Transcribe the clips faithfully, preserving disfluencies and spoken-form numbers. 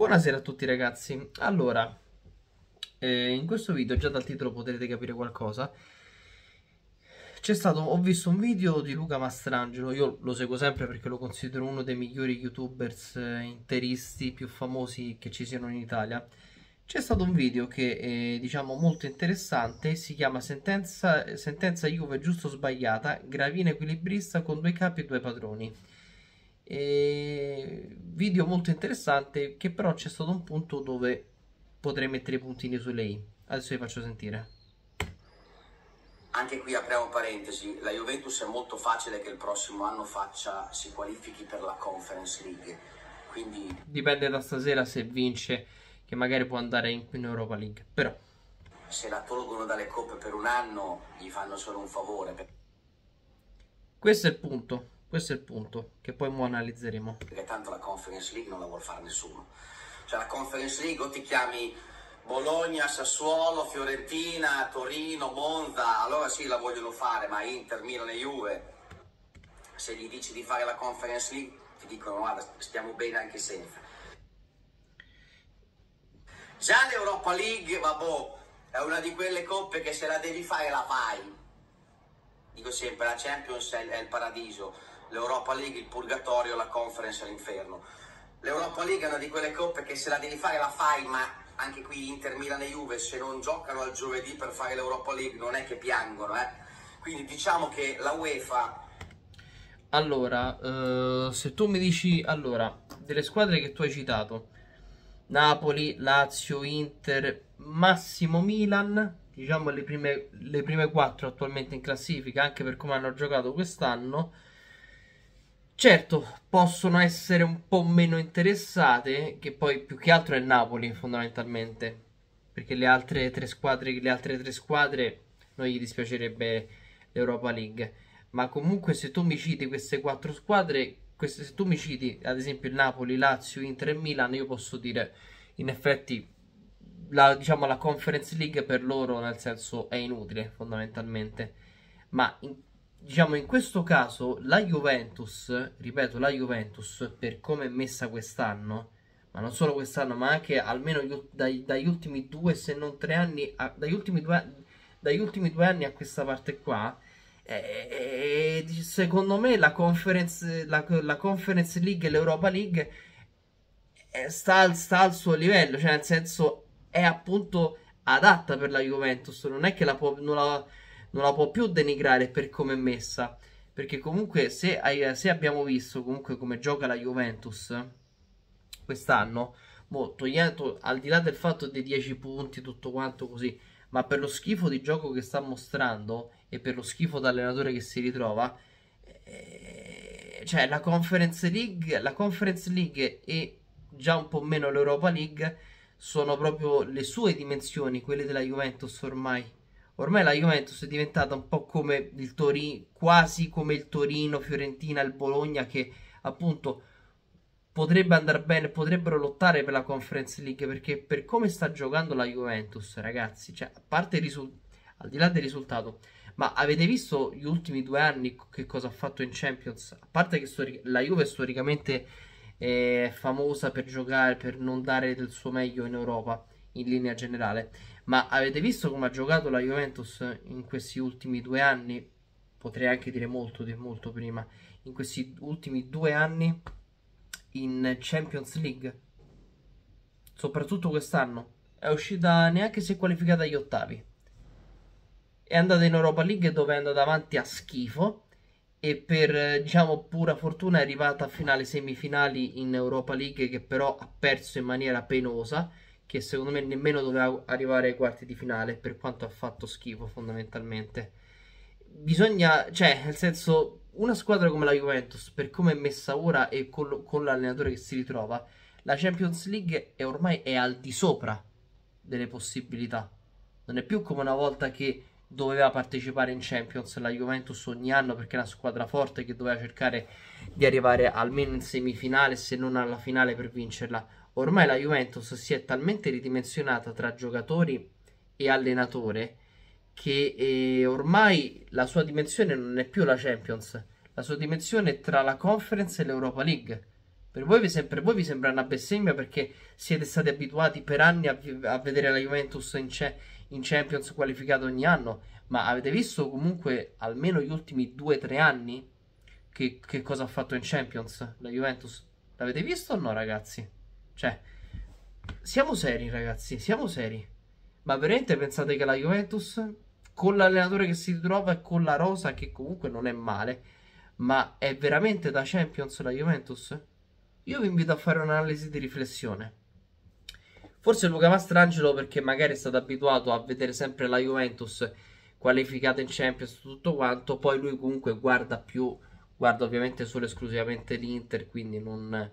Buonasera a tutti ragazzi. Allora, eh, in questo video, già dal titolo potrete capire qualcosa. C'è stato, ho visto un video di Luca Mastrangelo, io lo seguo sempre perché lo considero uno dei migliori youtubers eh, interisti più famosi che ci siano in Italia. C'è stato un video che è, diciamo, molto interessante, si chiama Sentenza, Sentenza Juve giusto o sbagliata, Gravina equilibrista con due capi e due padroni. E... video molto interessante, che però c'è stato un punto dove potrei mettere i puntini sulle i. Adesso vi faccio sentire. Anche qui apriamo parentesi, la Juventus è molto facile che il prossimo anno faccia, si qualifichi per la Conference League, quindi dipende da stasera se vince, che magari può andare in, in Europa League, però se la tolgono dalle coppe per un anno gli fanno solo un favore. Questo è il punto, questo è il punto che poi mo analizzeremo. Perché tanto la Conference League non la vuol fare nessuno. Cioè la Conference League o ti chiami Bologna, Sassuolo, Fiorentina, Torino, Monza, allora sì la vogliono fare, ma Inter, Milan e Juve, se gli dici di fare la Conference League ti dicono guarda stiamo bene anche senza. Già l'Europa League, vabbè, è una di quelle coppe che se la devi fare la fai. Dico sempre, la Champions è il paradiso, l'Europa League il purgatorio, la Conference è l'inferno. L'Europa League è una di quelle coppe che se la devi fare la fai, ma anche qui Inter, Milan e Juve se non giocano al giovedì per fare l'Europa League non è che piangono, eh. Quindi diciamo che la UEFA... Allora, uh, se tu mi dici, allora, delle squadre che tu hai citato, Napoli, Lazio, Inter, massimo Milan, diciamo le prime, le prime quattro attualmente in classifica, anche per come hanno giocato quest'anno. Certo, possono essere un po' meno interessate, che poi più che altro è Napoli fondamentalmente, perché le altre tre squadre, le altre tre squadre non gli dispiacerebbe l'Europa League. Ma comunque se tu mi citi queste quattro squadre, queste, se tu mi citi ad esempio il Napoli, Lazio, Inter e Milan, io posso dire in effetti la, diciamo, la Conference League per loro nel senso è inutile fondamentalmente. Ma in, diciamo in questo caso la Juventus, ripeto la Juventus per come è messa quest'anno, ma non solo quest'anno ma anche almeno gli, dai, dagli ultimi due se non tre anni, a, dagli, ultimi due, dagli ultimi due anni a questa parte qua, eh, secondo me la Conference, la, la Conference League e l'Europa League eh, sta, sta al suo livello, cioè nel senso è appunto adatta per la Juventus, non è che la può, non la, non la può più denigrare per come è messa, perché comunque se, hai, se abbiamo visto comunque come gioca la Juventus quest'anno, mo, togliendo, al di là del fatto dei dieci punti tutto quanto così, ma per lo schifo di gioco che sta mostrando e per lo schifo d'allenatore che si ritrova, eh, cioè la Conference League, la Conference League e già un po' meno l'Europa League sono proprio le sue dimensioni, quelle della Juventus ormai. Ormai la Juventus è diventata un po' come il Torino, quasi come il Torino, Fiorentina, il Bologna, che appunto potrebbe andare bene, potrebbero lottare per la Conference League, perché per come sta giocando la Juventus, ragazzi, cioè a parte il risultato, al di là del risultato, ma avete visto gli ultimi due anni che cosa ha fatto in Champions? A parte che la Juve storicamente è famosa per giocare, per non dare del suo meglio in Europa, in linea generale, ma avete visto come ha giocato la Juventus in questi ultimi due anni? Potrei anche dire molto, molto prima. In questi ultimi due anni in Champions League, soprattutto quest'anno, è uscita, neanche si è qualificata agli ottavi, è andata in Europa League dove è andata avanti a schifo e per, diciamo, pura fortuna è arrivata a finali semifinali in Europa League, che però ha perso in maniera penosa, che secondo me nemmeno doveva arrivare ai quarti di finale, per quanto ha fatto schifo fondamentalmente. Bisogna, cioè, nel senso, una squadra come la Juventus, per come è messa ora e con, con l'allenatore che si ritrova, la Champions League è ormai è al di sopra delle possibilità. Non è più come una volta che doveva partecipare in Champions la Juventus ogni anno, perché è una squadra forte che doveva cercare di arrivare almeno in semifinale, se non alla finale, per vincerla. Ormai la Juventus si è talmente ridimensionata tra giocatori e allenatore che eh, ormai la sua dimensione non è più la Champions, la sua dimensione è tra la Conference e l'Europa League. Per voi, vi sem- per voi vi sembra una bestemmia perché siete stati abituati per anni a, vi- a vedere la Juventus in, ce- in Champions qualificata ogni anno, ma avete visto comunque almeno gli ultimi due tre anni che, che cosa ha fatto in Champions la Juventus? L'avete visto o no, ragazzi? Cioè, siamo seri, ragazzi, siamo seri. Ma veramente pensate che la Juventus, con l'allenatore che si trova e con la rosa, che comunque non è male, ma è veramente da Champions la Juventus? Io vi invito a fare un'analisi di riflessione. Forse Luca Mastrangelo perché magari è stato abituato a vedere sempre la Juventus qualificata in Champions, tutto quanto, poi lui comunque guarda più, guarda ovviamente solo e esclusivamente l'Inter, quindi non,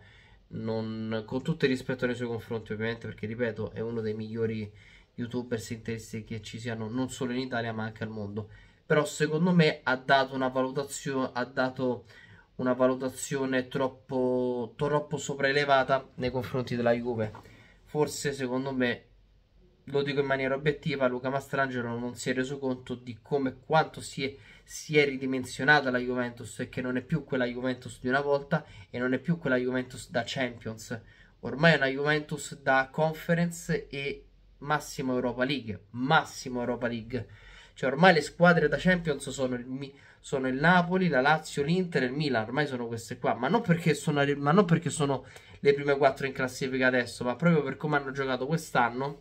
non, con tutto il rispetto nei suoi confronti ovviamente, perché ripeto è uno dei migliori YouTubers interisti che ci siano non solo in Italia ma anche al mondo. Però secondo me ha dato una valutazione, ha dato una valutazione troppo, troppo sopraelevata nei confronti della Juve. Forse secondo me, lo dico in maniera obiettiva, Luca Mastrangelo non si è reso conto di come quanto si è, si è ridimensionata la Juventus e che non è più quella Juventus di una volta e non è più quella Juventus da Champions. Ormai è una Juventus da Conference e massimo Europa League, massimo Europa League. Cioè ormai le squadre da Champions sono il, sono il Napoli, la Lazio, l'Inter e il Milan. Ormai sono queste qua. Ma non perché sono, ma non perché sono le prime quattro in classifica adesso, ma proprio per come hanno giocato quest'anno,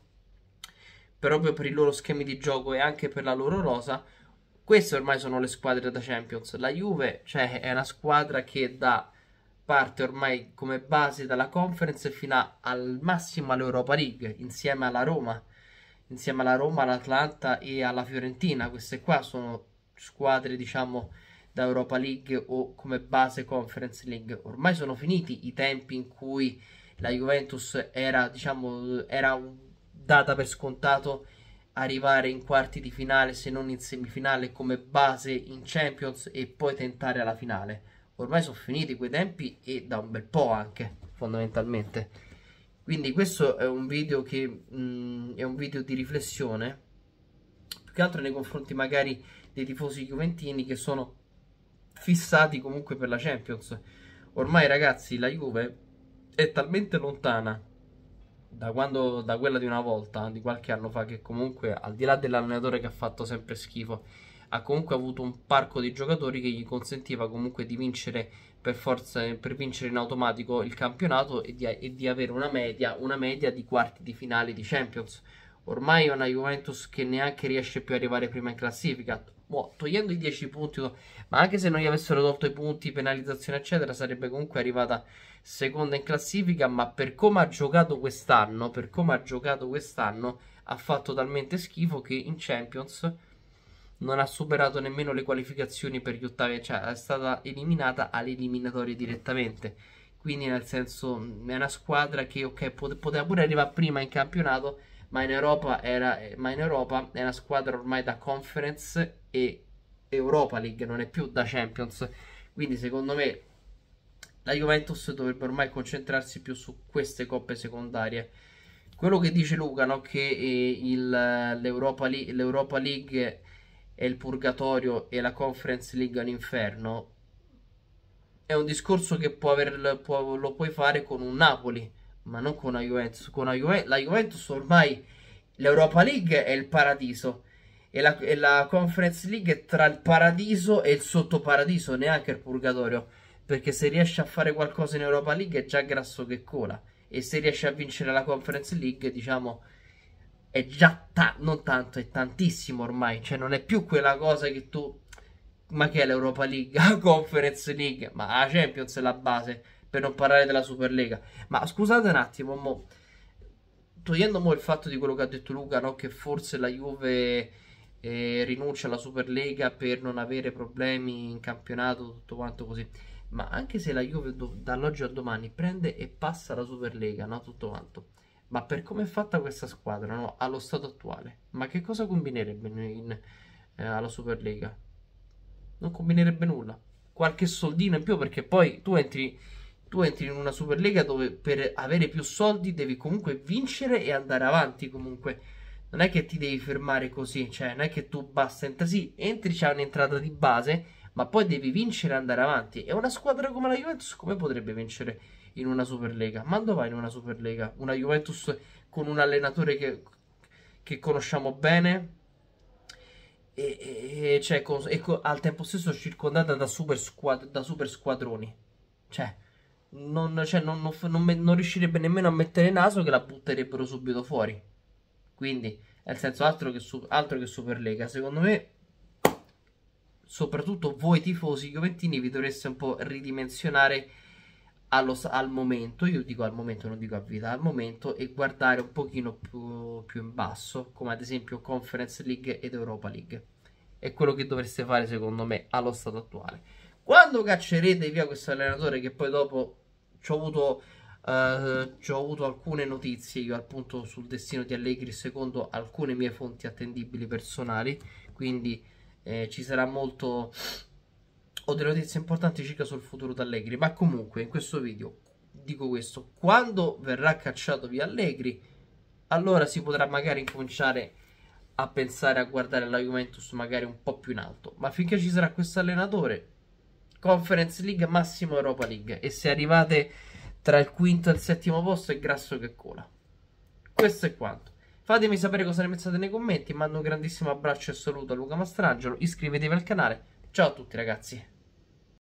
proprio per i loro schemi di gioco e anche per la loro rosa. Queste ormai sono le squadre da Champions. La Juve, cioè, è una squadra che da parte ormai come base dalla Conference fino a, al massimo all'Europa League, insieme alla Roma. Insieme alla Roma, all'Atlanta e alla Fiorentina. Queste qua sono squadre, diciamo, da Europa League o come base Conference League. Ormai sono finiti i tempi in cui la Juventus era, diciamo, era data per scontato arrivare in quarti di finale, se non in semifinale, come base in Champions e poi tentare alla finale. Ormai sono finiti quei tempi e da un bel po' anche, fondamentalmente. Quindi questo è un video che mh, è un video di riflessione, più che altro nei confronti magari dei tifosi juventini che sono fissati comunque per la Champions. Ormai ragazzi la Juve è talmente lontana da quando, da quella di una volta, di qualche anno fa, che comunque al di là dell'allenatore che ha fatto sempre schifo, ha comunque avuto un parco di giocatori che gli consentiva comunque di vincere per forza, per vincere in automatico il campionato e di, e di avere una media, una media di quarti di finale di Champions. Ormai è una Juventus che neanche riesce più ad arrivare prima in classifica. Mo, togliendo i dieci punti, ma anche se non gli avessero tolto i punti, penalizzazione eccetera, sarebbe comunque arrivata seconda in classifica. Ma per come ha giocato quest'anno, per come ha giocato quest'anno, ha fatto talmente schifo che in Champions non ha superato nemmeno le qualificazioni per gli ottavi, cioè è stata eliminata alle eliminatorie direttamente. Quindi nel senso è una squadra che ok, poteva pure arrivare prima in campionato, ma in Europa era ma in Europa è una squadra ormai da Conference e Europa League, non è più da Champions. Quindi secondo me la Juventus dovrebbe ormai concentrarsi più su queste coppe secondarie. Quello che dice Luca, no, che eh, il, l'Europa, l'Europa League è il purgatorio e la Conference League è un inferno, è un discorso che può aver, può, lo puoi fare con un Napoli, ma non con una Juventus. Con una Juve, la Juventus ormai l'Europa League è il paradiso e la, e la Conference League è tra il paradiso e il sottoparadiso, neanche il purgatorio, perché se riesce a fare qualcosa in Europa League è già grasso che cola, e se riesce a vincere la Conference League, diciamo, è già ta non tanto, è tantissimo ormai. Cioè non è più quella cosa che tu, ma che è l'Europa League, la Conference League, ma la Champions è la base, per non parlare della Superlega. Ma scusate un attimo, mo, togliendo mo il fatto di quello che ha detto Luca, no, che forse la Juve eh, rinuncia alla Superlega per non avere problemi in campionato, tutto quanto così. Ma anche se la Juve dall'oggi al domani prende e passa la Superlega, no, tutto quanto, ma per come è fatta questa squadra, no, allo stato attuale, ma che cosa combinerebbe in, in, eh, alla Superlega? Non combinerebbe nulla. Qualche soldino in più, perché poi tu entri, tu entri in una Superlega dove per avere più soldi devi comunque vincere e andare avanti comunque. Non è che ti devi fermare così, cioè non è che tu basta entra, sì, entri, c'è un'entrata di base, ma poi devi vincere e andare avanti. E una squadra come la Juventus come potrebbe vincere in una Superlega? Ma dove vai in una Superlega? Una Juventus con un allenatore che, che conosciamo bene e, e, e, cioè, con, e con, al tempo stesso circondata da super, squad, da super squadroni. Cioè, non, cioè non, non, non, non riuscirebbe nemmeno a mettere naso che la butterebbero subito fuori. Quindi, nel senso, altro che, altro che Superlega. Secondo me, soprattutto voi tifosi juventini vi dovreste un po' ridimensionare allo, al momento. Io dico al momento, non dico a vita, al momento, e guardare un pochino più, più in basso, come ad esempio Conference League ed Europa League. È quello che dovreste fare secondo me allo stato attuale. Quando caccerete via questo allenatore, che poi dopo ci ho avuto, uh, ci ho avuto alcune notizie io appunto sul destino di Allegri secondo alcune mie fonti attendibili personali, quindi eh, ci sarà molto, ho delle notizie importanti circa sul futuro di Allegri, ma comunque in questo video dico questo: quando verrà cacciato via Allegri, allora si potrà magari incominciare a pensare a guardare la Juventus magari un po' più in alto, ma finché ci sarà questo allenatore, Conference League, massimo Europa League, e se arrivate tra il quinto e il settimo posto è grasso che cola. Questo è quanto. Fatemi sapere cosa ne pensate nei commenti. Mando un grandissimo abbraccio e saluto a Luca Mastrangelo. Iscrivetevi al canale. Ciao a tutti ragazzi.